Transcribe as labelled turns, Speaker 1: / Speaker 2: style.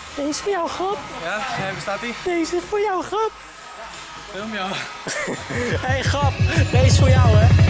Speaker 1: Deze is voor jou, grap.
Speaker 2: Ja, waar staat die?
Speaker 1: Deze is voor jou, grap.
Speaker 2: Film jou.
Speaker 1: Hé, grap. Deze is voor jou, hè.